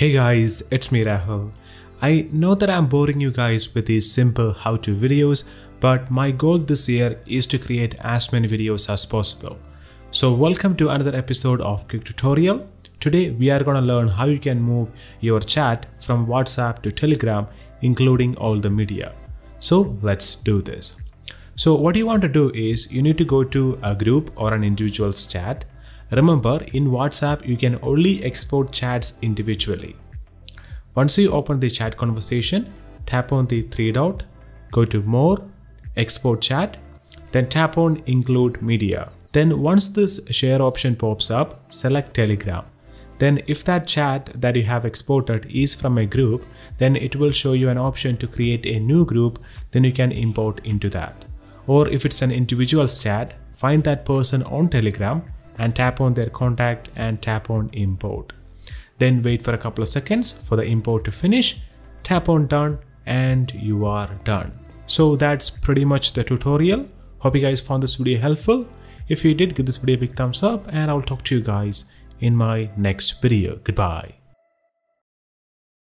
Hey guys, it's me Rahul. I know that I'm boring you guys with these simple how-to videos, but my goal this year is to create as many videos as possible. So welcome to another episode of Quick Tutorial. Today we are going to learn how you can move your chat from WhatsApp to Telegram, including all the media. So let's do this. So what you want to do is you need to go to a group or an individual's chat. Remember, in WhatsApp, you can only export chats individually. Once you open the chat conversation, tap on the three dot, go to More, Export Chat, then tap on Include Media. Then once this share option pops up, select Telegram. Then if that chat that you have exported is from a group, then it will show you an option to create a new group, then you can import into that. Or if it's an individual's chat, find that person on Telegram and tap on their contact and tap on import. Then wait for a couple of seconds for the import to finish, tap on done, and you are done. So that's pretty much the tutorial. Hope you guys found this video helpful. If you did, give this video a big thumbs up and I'll talk to you guys in my next video. Goodbye.